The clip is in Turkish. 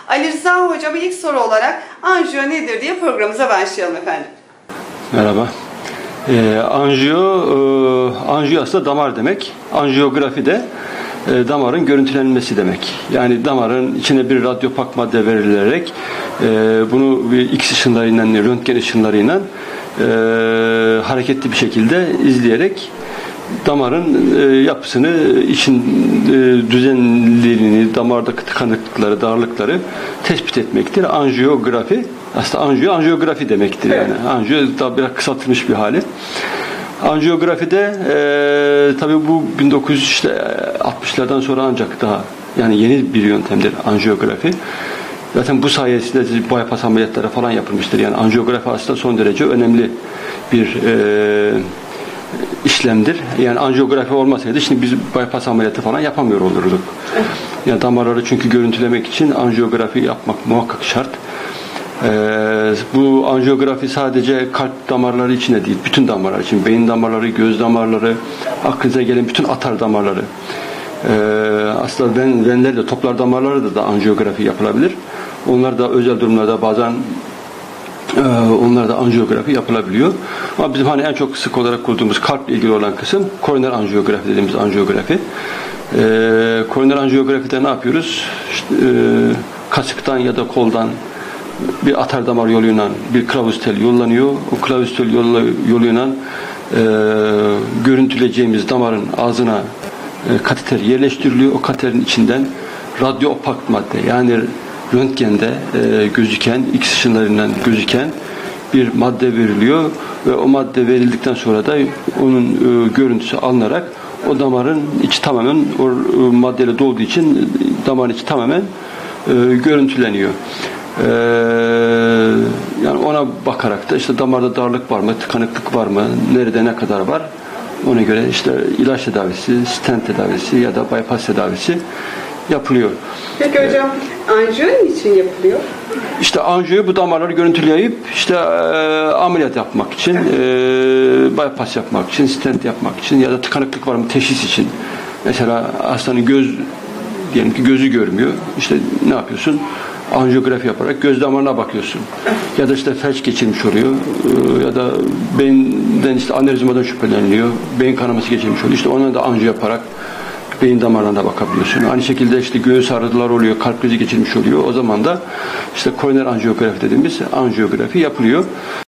Ali Rıza Hocam'a ilk soru olarak anjiyo nedir diye programımıza başlayalım efendim. Merhaba. Anjiyo aslında damar demek. Anjiyografi de damarın görüntülenmesi demek. Yani damarın içine bir radyopak madde verilerek bunu bir X ışınlarıyla, röntgen ışınlarıyla hareketli bir şekilde izleyerek damarın yapısını, için düzenliliğini, damardaki tıkanıklıkları, darlıkları tespit etmektir. Anjiyografi, aslında anjiyografi demektir yani. Anjiyo daha biraz kısaltılmış bir hali. Anjiyografide tabii bu 1960'lardan sonra ancak daha yani yeni bir yöntemdir anjiyografi. Zaten bu sayesinde bypass ameliyatları falan yapılmıştır. Yani anjiyografi aslında son derece önemli bir işlemdir. Yani anjiyografi olmasaydı şimdi biz bypass ameliyatı falan yapamıyor olurduk. Yani damarları çünkü görüntülemek için anjiyografi yapmak muhakkak şart. Bu anjiyografi sadece kalp damarları için de değil, bütün damarlar için, beyin damarları, göz damarları, aklınıza gelen bütün atar damarları, aslında venler de, toplar damarları da anjiyografi yapılabilir. Onlar da özel durumlarda bazen onlarda anjiyografi yapılabiliyor. Ama bizim hani en çok sık olarak kurduğumuz kalple ilgili olan kısım koroner anjiyografi dediğimiz anjiyografi. Koroner anjiyografide ne yapıyoruz? İşte, kasıktan ya da koldan bir atar damar yoluyla bir kılavuz tel yollanıyor. O kılavuz tel yoluyla görüntüleyeceğimiz damarın ağzına kateter yerleştiriliyor. O kateterin içinden radyo opak madde yani röntgende gözüken, X ışınlarından gözüken bir madde veriliyor ve o madde verildikten sonra da onun görüntüsü alınarak o damarın içi tamamen o maddeyle dolduğu için damarın içi tamamen görüntüleniyor. Yani ona bakarak da işte damarda darlık var mı, tıkanıklık var mı, nerede ne kadar var ona göre işte ilaç tedavisi, stent tedavisi ya da bypass tedavisi yapılıyor. Peki hocam anjiyo niçin yapılıyor? İşte anjiyo bu damarları görüntüleyip işte ameliyat yapmak için, bypass yapmak için, stent yapmak için ya da tıkanıklık var mı teşhis için. Mesela hastanın diyelim ki gözü görmüyor. İşte ne yapıyorsun? Anjiyografi yaparak göz damarına bakıyorsun. Ya da işte felç geçirmiş oluyor. Ya da beyinden işte anevrizmadan şüpheleniliyor. Beyin kanaması geçirmiş oluyor. İşte ona da anjiyo yaparak beyin damarlarına bakabiliyorsun. Aynı şekilde işte göğüs ağrıları oluyor, kalp krizi geçirmiş oluyor. O zaman da işte koroner anjiyografi dediğimiz anjiyografi yapılıyor.